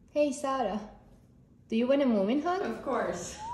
Hey Sarah, do you want a Moomin hug? Of course.